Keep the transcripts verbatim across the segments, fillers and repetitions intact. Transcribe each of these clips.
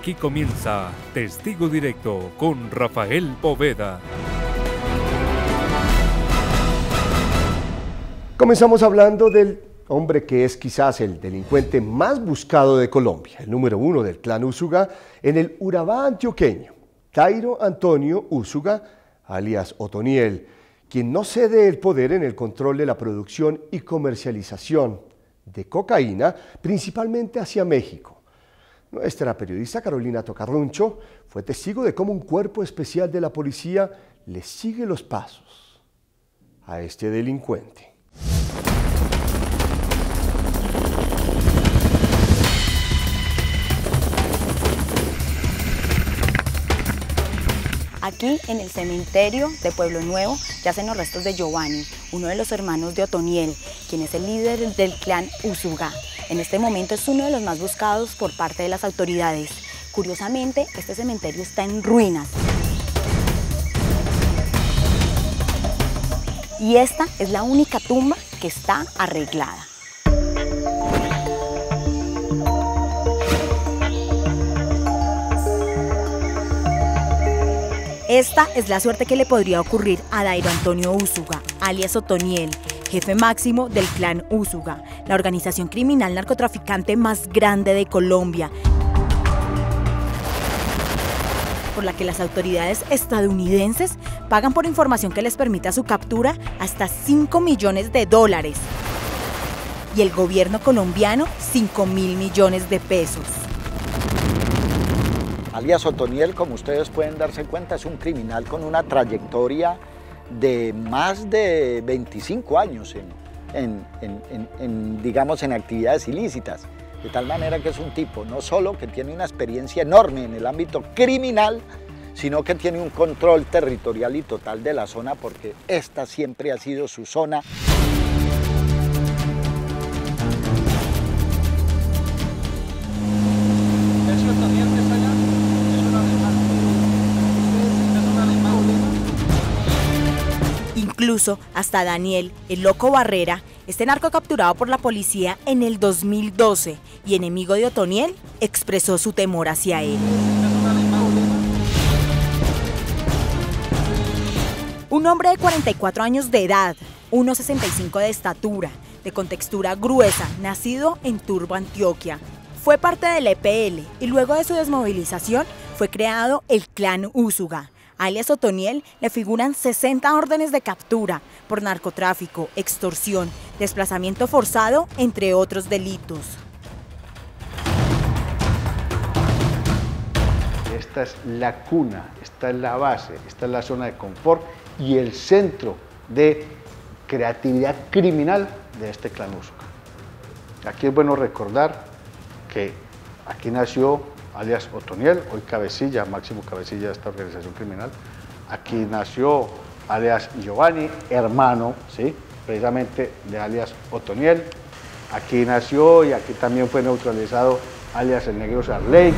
Aquí comienza Testigo Directo con Rafael Poveda. Comenzamos hablando del hombre que es quizás el delincuente más buscado de Colombia, el número uno del clan Úsuga en el Urabá antioqueño, Dairo Antonio Úsuga, alias Otoniel, quien no cede el poder en el control de la producción y comercialización de cocaína, principalmente hacia México. Nuestra periodista Carolina Tocarruncho fue testigo de cómo un cuerpo especial de la policía le sigue los pasos a este delincuente. Aquí en el cementerio de Pueblo Nuevo yacen los restos de Giovanni, uno de los hermanos de Otoniel, quien es el líder del clan Úsuga. En este momento es uno de los más buscados por parte de las autoridades. Curiosamente, este cementerio está en ruinas. Y esta es la única tumba que está arreglada. Esta es la suerte que le podría ocurrir a Dairo Antonio Úsuga, alias Otoniel, jefe máximo del clan Úsuga, la organización criminal narcotraficante más grande de Colombia, por la que las autoridades estadounidenses pagan por información que les permita su captura hasta cinco millones de dólares y el gobierno colombiano cinco mil millones de pesos. Alias Otoniel, como ustedes pueden darse cuenta, es un criminal con una trayectoria de más de veinticinco años en, en, en, en, en, digamos, en actividades ilícitas. De tal manera que es un tipo no solo que tiene una experiencia enorme en el ámbito criminal, sino que tiene un control territorial y total de la zona, porque esta siempre ha sido su zona. Incluso hasta Daniel, el loco Barrera, este narco capturado por la policía en el dos mil doce y enemigo de Otoniel, expresó su temor hacia él. Un hombre de cuarenta y cuatro años de edad, uno sesenta y cinco de estatura, de contextura gruesa, nacido en Turbo, Antioquia, fue parte del E P L y luego de su desmovilización fue creado el clan Úsuga. Alias Otoniel le figuran sesenta órdenes de captura por narcotráfico, extorsión, desplazamiento forzado, entre otros delitos. Esta es la cuna, esta es la base, esta es la zona de confort y el centro de creatividad criminal de este clan Úsuga. Aquí es bueno recordar que aquí nació alias Otoniel, hoy cabecilla, máximo cabecilla de esta organización criminal. Aquí nació alias Giovanni, hermano, ¿sí?, precisamente de alias Otoniel. Aquí nació y aquí también fue neutralizado alias el Negro Sarley.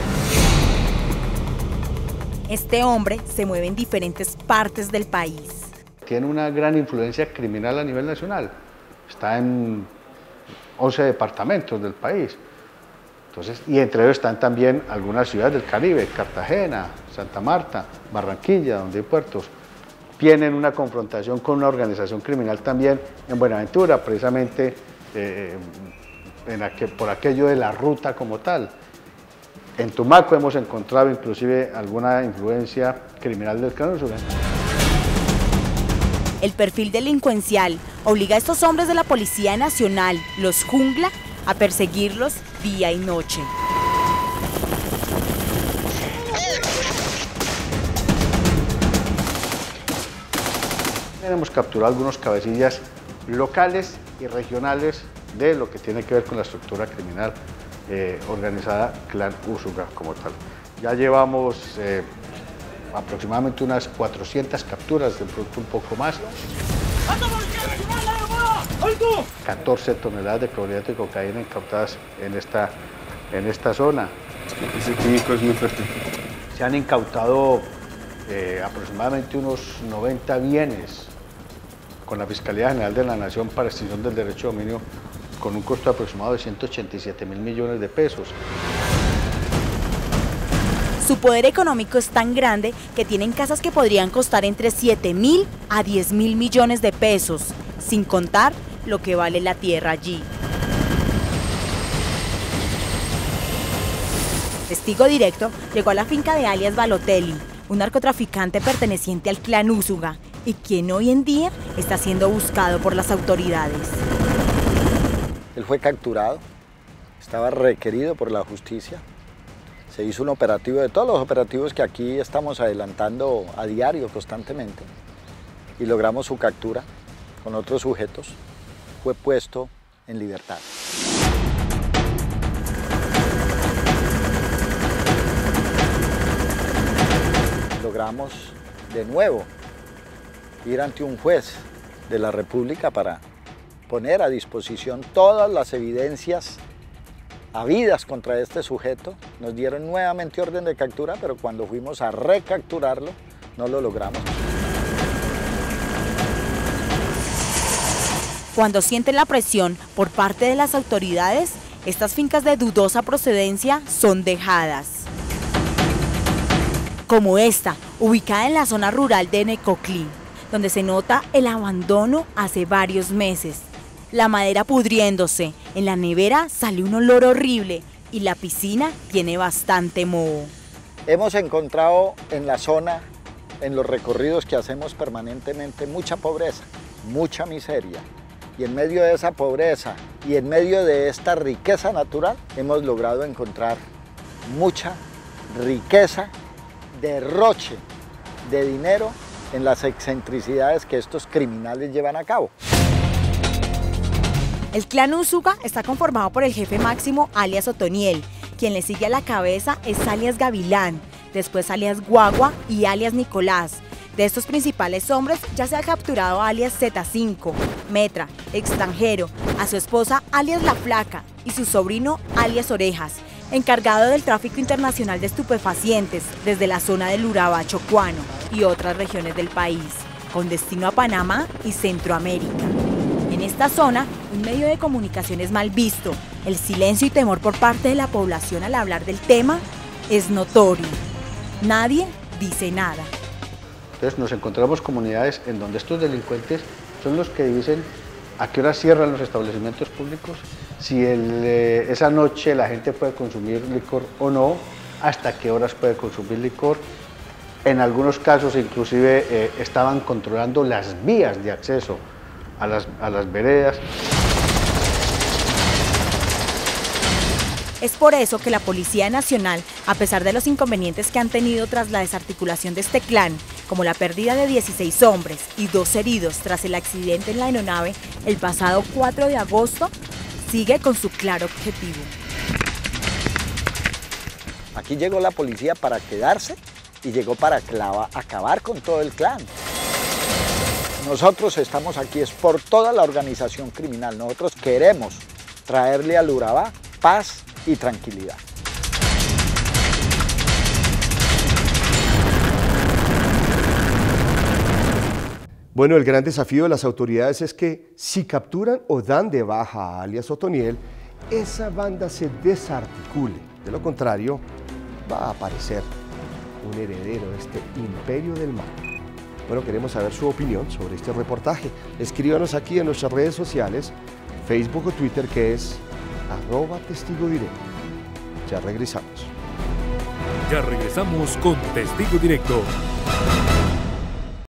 Este hombre se mueve en diferentes partes del país. Tiene una gran influencia criminal a nivel nacional. Está en once departamentos del país. Entonces, y entre ellos están también algunas ciudades del Caribe, Cartagena, Santa Marta, Barranquilla, donde hay puertos. Tienen una confrontación con una organización criminal también en Buenaventura, precisamente eh, en aquel, por aquello de la ruta como tal. En Tumaco hemos encontrado inclusive alguna influencia criminal del clan Úsuga. El perfil delincuencial obliga a estos hombres de la Policía Nacional, los Jungla, a perseguirlos día y noche. Hemos capturado algunos cabecillas locales y regionales de lo que tiene que ver con la estructura criminal eh, organizada clan Úsuga como tal. Ya llevamos eh, aproximadamente unas cuatrocientas capturas, de pronto un poco más. catorce toneladas de clorhidrato de cocaína incautadas en esta, en esta zona. Ese químico es muy fuerte. Se han incautado eh, aproximadamente unos noventa bienes con la Fiscalía General de la Nación para extinción del derecho de dominio con un costo aproximado de ciento ochenta y siete mil millones de pesos. Su poder económico es tan grande que tienen casas que podrían costar entre siete mil a diez mil millones de pesos, sin contar lo que vale la tierra allí. Testigo Directo llegó a la finca de alias Balotelli, un narcotraficante perteneciente al clan Úsuga y quien hoy en día está siendo buscado por las autoridades. Él fue capturado, estaba requerido por la justicia. Se hizo un operativo de todos los operativos que aquí estamos adelantando a diario, constantemente, y logramos su captura con otros sujetos. Fue puesto en libertad. Logramos de nuevo ir ante un juez de la República para poner a disposición todas las evidencias habidas contra este sujeto. Nos dieron nuevamente orden de captura, pero cuando fuimos a recapturarlo, no lo logramos. Cuando sienten la presión por parte de las autoridades, estas fincas de dudosa procedencia son dejadas. Como esta, ubicada en la zona rural de Necoclí, donde se nota el abandono hace varios meses. La madera pudriéndose, en la nevera sale un olor horrible y la piscina tiene bastante moho. Hemos encontrado en la zona, en los recorridos que hacemos permanentemente, mucha pobreza, mucha miseria. Y en medio de esa pobreza y en medio de esta riqueza natural, hemos logrado encontrar mucha riqueza, derroche de dinero en las excentricidades que estos criminales llevan a cabo. El clan Úsuga está conformado por el jefe máximo alias Otoniel, quien le sigue a la cabeza es alias Gavilán, después alias Guagua y alias Nicolás. De estos principales hombres ya se ha capturado alias Z cinco, Metra, extranjero, a su esposa alias La Flaca y su sobrino alias Orejas, encargado del tráfico internacional de estupefacientes desde la zona del Urabá chocuano y otras regiones del país, con destino a Panamá y Centroamérica. En esta zona, un medio de comunicación es mal visto. El silencio y temor por parte de la población al hablar del tema es notorio. Nadie dice nada. Entonces nos encontramos comunidades en donde estos delincuentes son los que dicen a qué hora cierran los establecimientos públicos, si el, eh, esa noche la gente puede consumir licor o no, hasta qué horas puede consumir licor. En algunos casos inclusive eh, estaban controlando las vías de acceso a las, a las veredas. Es por eso que la Policía Nacional, a pesar de los inconvenientes que han tenido tras la desarticulación de este clan, como la pérdida de dieciséis hombres y dos heridos tras el accidente en la aeronave el pasado cuatro de agosto, sigue con su claro objetivo. Aquí llegó la policía para quedarse y llegó para clava, acabar con todo el clan. Nosotros estamos aquí es por toda la organización criminal. Nosotros queremos traerle al Urabá paz y tranquilidad. Bueno, el gran desafío de las autoridades es que si capturan o dan de baja a alias Otoniel, esa banda se desarticule. De lo contrario, va a aparecer un heredero de este imperio del mal. Bueno, queremos saber su opinión sobre este reportaje. Escríbanos aquí en nuestras redes sociales, Facebook o Twitter, que es arroba Testigo Directo. Ya regresamos. Ya regresamos con Testigo Directo.